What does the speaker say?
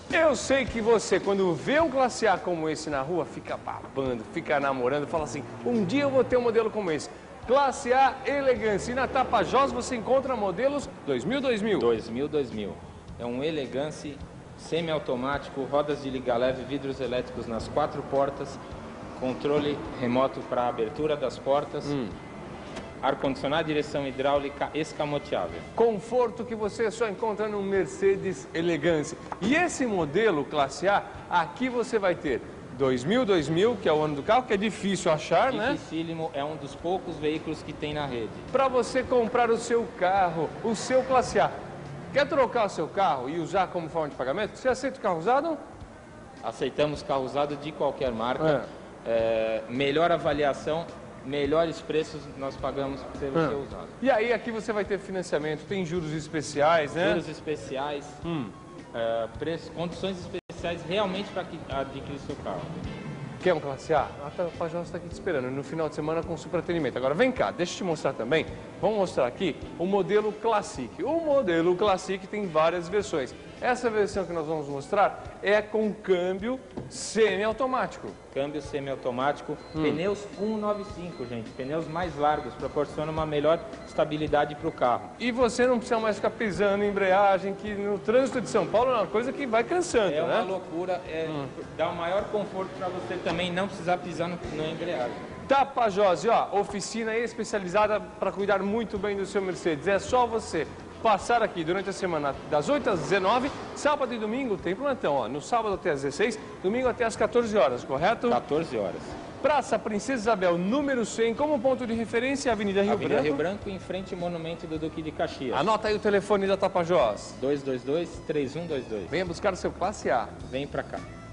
Eu sei que você, quando vê um classe A como esse na rua, fica babando, fica namorando, fala assim, um dia eu vou ter um modelo como esse. Classe A Elegância. E na Tapajós você encontra modelos 2000. 2000. É um Elegance semiautomático, rodas de liga leve, vidros elétricos nas 4 portas, controle remoto para a abertura das portas, ar-condicionado, direção hidráulica escamoteável. Conforto que você só encontra no Mercedes Elegance. E esse modelo classe A, aqui você vai ter 2000, que é o ano do carro, que é difícil achar, né? Dificílimo, é um dos poucos veículos que tem na rede. Para você comprar o seu carro, o seu classe A. Quer trocar o seu carro e usar como forma de pagamento? Você aceita o carro usado? Aceitamos carro usado de qualquer marca. Melhor avaliação, melhores preços nós pagamos pelo seu usado. E aí aqui você vai ter financiamento, tem juros especiais, né? Juros especiais, condições especiais realmente para adquirir seu carro. Quer um classe A? A Tapajós está aqui te esperando, no final de semana com super atendimento. Agora vem cá, deixa eu te mostrar também, vamos mostrar aqui o modelo Classic. O modelo Classic tem várias versões. Essa versão que nós vamos mostrar é com câmbio semiautomático. Câmbio semiautomático, pneus 195, gente, pneus mais largos, proporcionam uma melhor estabilidade para o carro. E você não precisa mais ficar pisando em embreagem, que no trânsito de São Paulo é uma coisa que vai cansando, É né? uma loucura, dá o maior conforto para você também não precisar pisar na embreagem. Tapajós, ó, oficina especializada para cuidar muito bem do seu Mercedes. É só você passar aqui durante a semana das 8 às 19, sábado e domingo tem plantão, ó, no sábado até às 16, domingo até às 14 horas, correto? 14 horas. Praça Princesa Isabel, número 100, como ponto de referência, Avenida Rio Branco. Rio Branco, em frente ao Monumento do Duque de Caxias. Anota aí o telefone da Tapajós. 222-3122. Venha buscar o seu classe A. Vem pra cá.